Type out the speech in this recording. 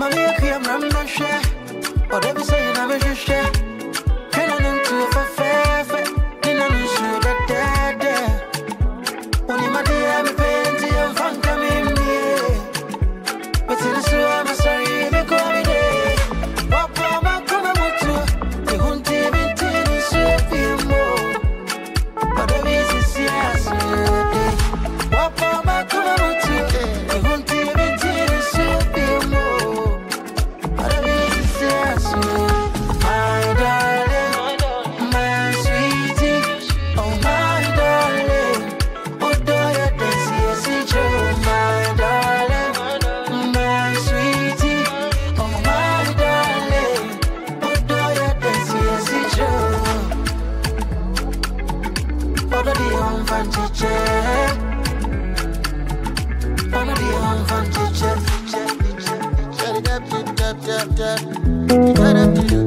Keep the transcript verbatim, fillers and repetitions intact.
Mommy, I can't remember share. Whatever say, I'm a share. Can I learn to a fair? In a new shoe that dead. Only my dear, I'm a painting and fun coming here. But in the sewer, I'm sorry, they call me there. Papa, my come out to the hunting and tin, so be more. Whatever is yes, Papa, my come out to the hunting and tin, so be more. Whatever is yes, my darling, my sweetie, oh my darling, what do you think? See, Joe, my darling, my sweetie, oh my darling, what do you think? See, Joe, what do you want from teacher? What do you want from teacher? Shut it up, shut it up, shut it up.